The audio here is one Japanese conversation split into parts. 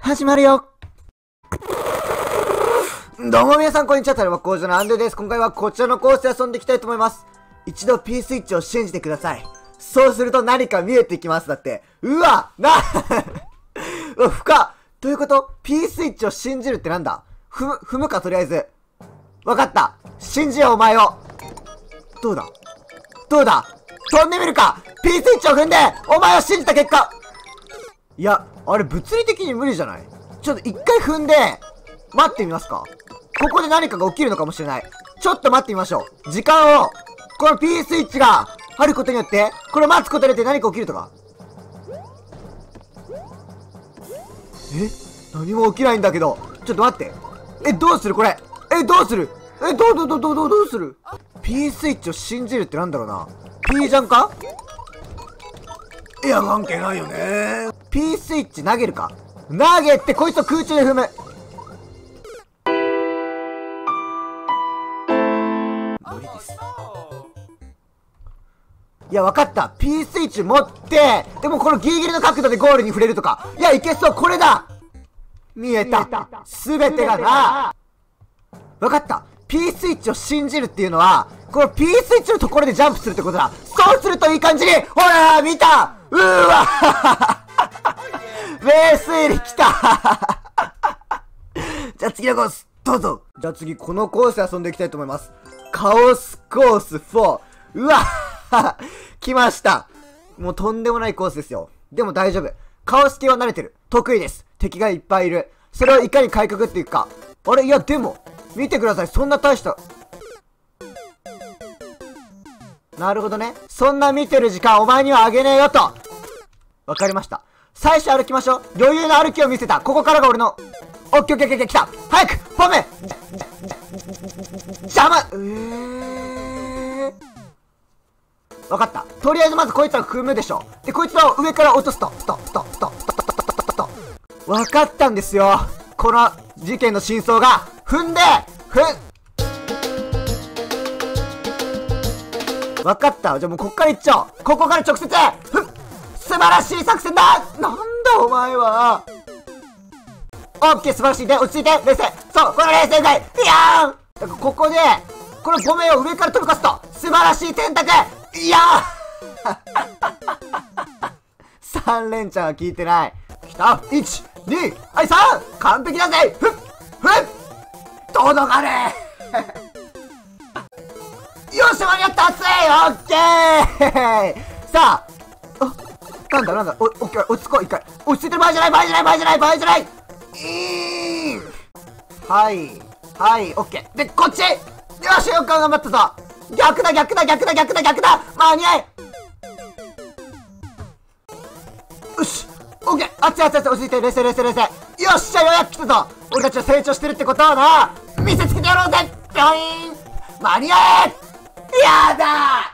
始まるよ。どうも皆さんこんにちは、タルバ工場のアンドゥです。今回はこちらのコースで遊んでいきたいと思います。一度 P スイッチを信じてください。そうすると何か見えてきます。だって。うわうわ、深っ。どういうこと？ P スイッチを信じるってなんだ？踏むか、とりあえず。わかった。信じよう、お前を。どうだ飛んでみるか。 P スイッチを踏んで、お前を信じた結果。いや、あれ物理的に無理じゃない？ちょっと一回踏んで、待ってみますか。ここで何かが起きるのかもしれない。ちょっと待ってみましょう。時間を、この P スイッチがあることによって、これを待つことによって何か起きるとか。何も起きないんだけど。ちょっと待って。どうするこれ。どうする？どうする？ P スイッチを信じるってなんだろうな。P じゃんか？いや、関係ないよね。P スイッチ投げるか。投げてこいつを空中で踏む。無理です。いや、わかった。P スイッチ持って、でもこのギリギリの角度でゴールに触れるとか。いや、いけそう。これだ。見えた。すべてがな。わかった。P スイッチを信じるっていうのは、この P スイッチのところでジャンプするってことだ。そうするといい感じに、ほら見た。うーわ名推理来たじゃあ次のコース、どうぞ。じゃあ次、このコースで遊んでいきたいと思います。カオスコース4。うわ来ました。もうとんでもないコースですよ。でも大丈夫。カオス系は慣れてる。得意です。敵がいっぱいいる。それをいかにかいくぐっていくか。あれ？いや、でも、見てください。そんな大した。なるほどね。そんな見てる時間お前にはあげねえよと。わかりました。最初歩きましょう。余裕の歩きを見せた。ここからが俺の。オッケーオッケーオッケー、来た。早くフォーム邪魔。わかった。とりあえずまずこいつら踏むでしょ。で、こいつらを上から落とすと。わかったんですよ。この事件の真相が。踏んでわかった。じゃあもうこっから行っちゃおう。ここから直接素晴らしい作戦だ。なんだお前は。オッケー、素晴らしい。で、落ち着いて、冷静。そう、この冷静剤。いやーだからここで、この5名を上から飛び越すと、素晴らしい選択。いやー3連チャンは効いてない。きた。1、2、はい、3! 完璧だぜ。届かねえよし、間に合った。熱い。オッケーさあ、なんだ、オッケー、落ち着こう、一回。落ち着いてる場合じゃない。はい、オッケー。で、こっち。よし、よく頑張ったぞ。逆だ。間に合え。よし、オッケー。熱い、落ち着いて、冷静。よっしゃ、ようやく来たぞ。俺たちは成長してるってことをな、見せつけてやろうぜ。ぴょいん。間に合え。やだ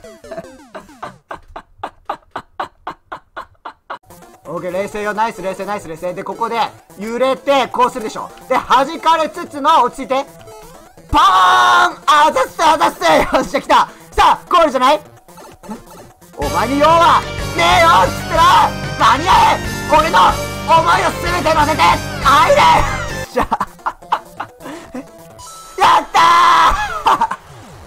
オッケー、冷静よ。ナイス冷静。で、ここで揺れてこうするでしょ。で、弾かれつつの、落ち着いてパーン。あざっせ。よっしゃ、来た。さあゴールじゃない。お前に用はねえよっつってな。間に合え。俺の思いを全て乗せて入れ。じゃあやった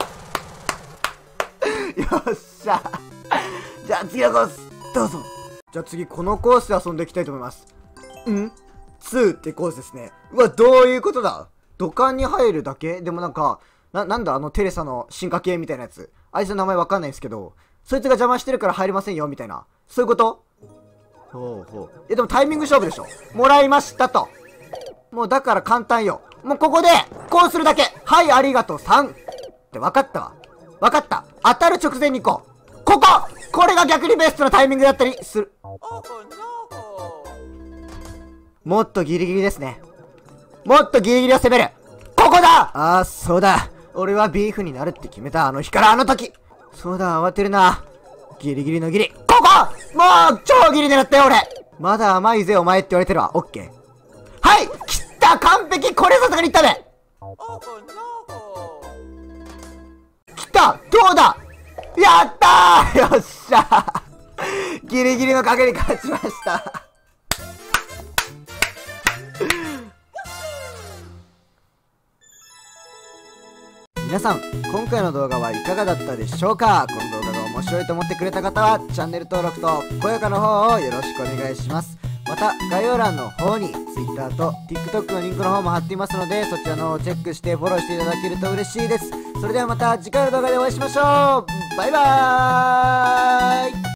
ーよっしゃ。じゃあ次のコースどうぞ。じゃあ次このコースで遊んでいきたいと思います。2ってコースですね。うわ、どういうことだ。土管に入るだけでもなんか、なんだテレサの進化系みたいなやつ。あいつの名前わかんないんですけど、そいつが邪魔してるから入れませんよみたいな。そういうこと？ほう。でもタイミング勝負でしょ。もらいましたと。もうだから簡単よ。もうここで、こうするだけ。はい、ありがとう、3。って分かったわ。分かった。当たる直前にこれが逆にベストなタイミングだったりする。もっとギリギリですね。もっとギリギリを攻める。ここだ。そうだ。俺はビーフになるって決めた。あの日からあの時。そうだ、慌てるな。ギリギリのギリ。もう超ギリ狙ったよ、俺。まだ甘いぜ、お前って言われてるわ。オッケー。はい、切った。完璧。これさすがにいったね。来た。どうだ。やったー。よっしゃギリギリの影に勝ちました皆さん、今回の動画はいかがだったでしょうか。この動画が面白いと思ってくれた方はチャンネル登録と高評価の方をよろしくお願いします。また概要欄の方に Twitter と TikTok のリンクの方も貼っていますので、そちらの方をチェックしてフォローしていただけると嬉しいです。それではまた次回の動画でお会いしましょう。バイバーイ。